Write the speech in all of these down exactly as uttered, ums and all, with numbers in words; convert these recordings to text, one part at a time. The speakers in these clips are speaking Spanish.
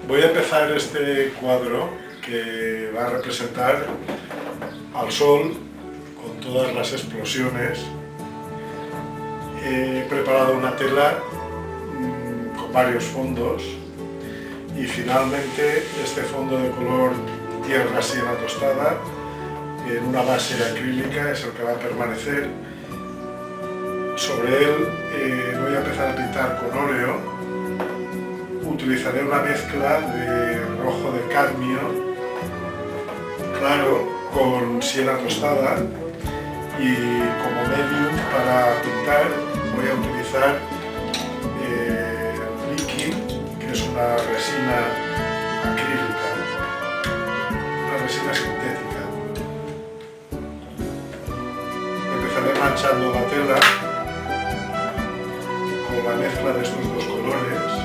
Voy a empezar este cuadro que va a representar al sol con todas las explosiones. He preparado una tela mmm, con varios fondos y finalmente este fondo de color tierra siena tostada en una base acrílica es el que va a permanecer. Sobre él eh, voy a empezar a pintar con óleo. Utilizaré una mezcla de rojo de cadmio claro con siena tostada y como medium para pintar voy a utilizar eh, Liquin, que es una resina acrílica, una resina sintética. Empezaré manchando la tela con la mezcla de estos dos colores.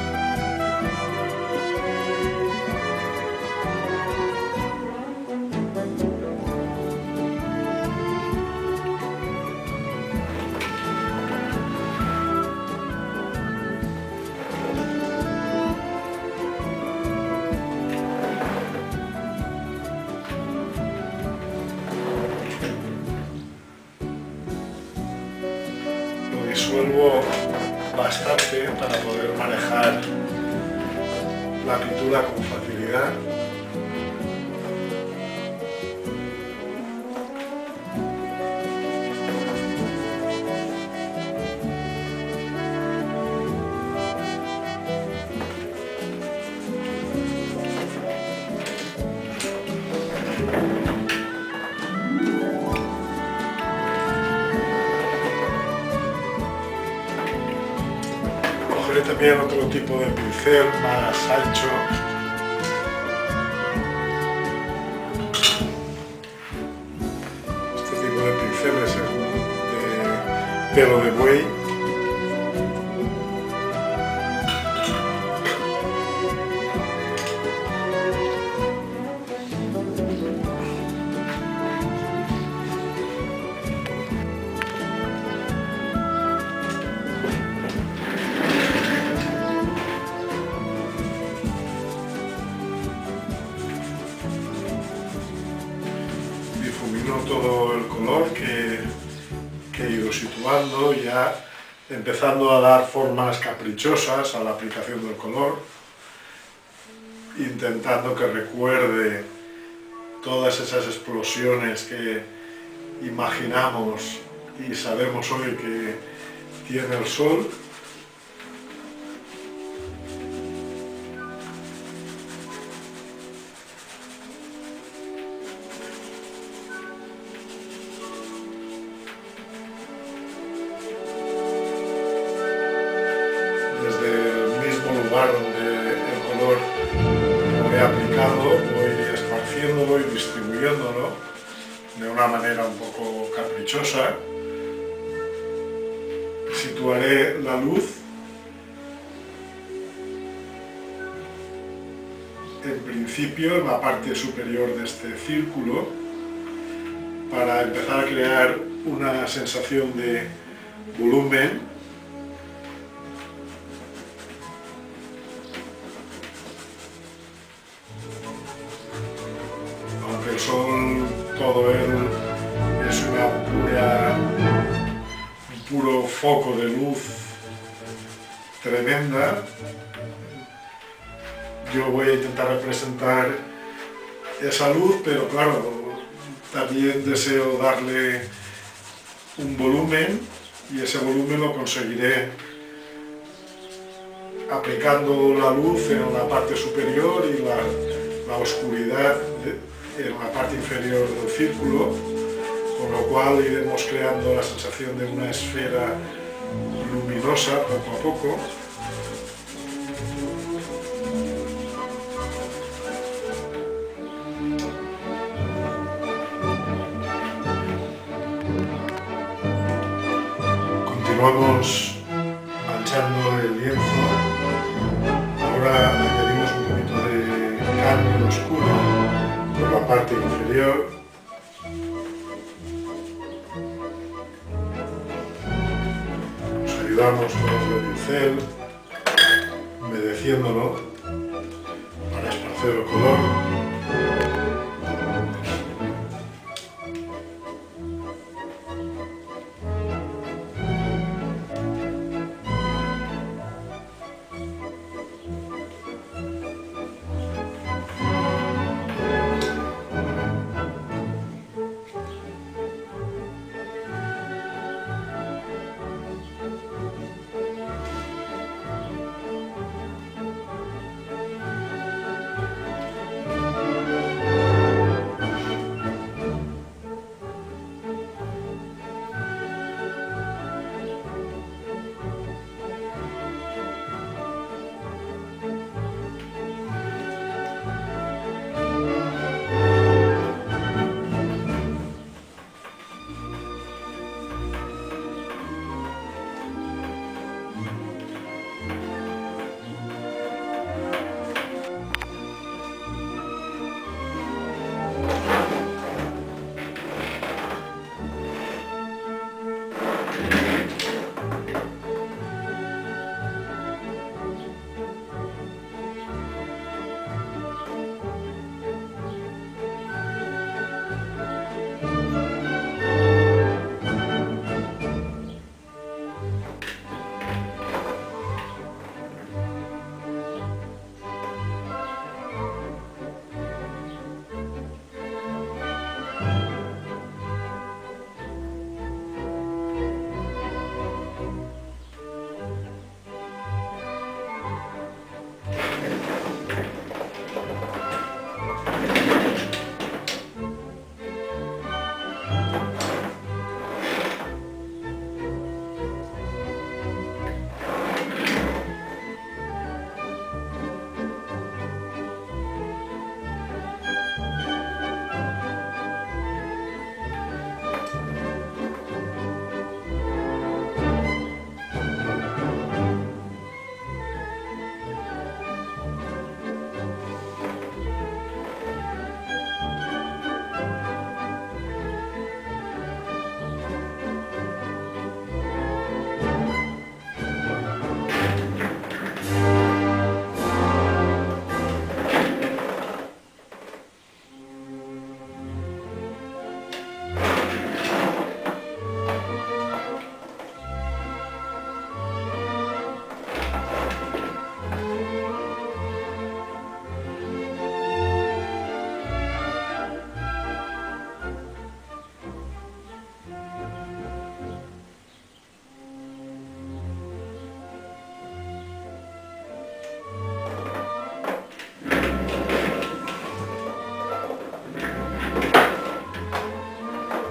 Disuelvo bastante para poder manejar la pintura con facilidad. Cogeré también otro tipo de pincel más ancho. Este tipo de pinceles de pelo de buey. Difumino todo el color que, que he ido situando, ya empezando a dar formas caprichosas a la aplicación del color, intentando que recuerde todas esas explosiones que imaginamos y sabemos hoy que tiene el sol. Donde el color lo he aplicado, voy esparciéndolo y distribuyéndolo de una manera un poco caprichosa. Situaré la luz en principio en la parte superior de este círculo para empezar a crear una sensación de volumen. El sol, todo él es una pura, un puro foco de luz tremenda. Yo voy a intentar representar esa luz, pero claro, también deseo darle un volumen y ese volumen lo conseguiré aplicando la luz en la parte superior y la, la oscuridad de, en la parte inferior del círculo, con lo cual iremos creando la sensación de una esfera luminosa poco a poco. Continuamos manchando el lienzo. Ahora añadimos un poquito de cadmio oscuro por la parte inferior. Nos ayudamos con el pincel, humedeciéndolo cero color.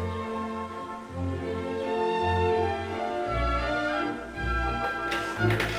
Thank you.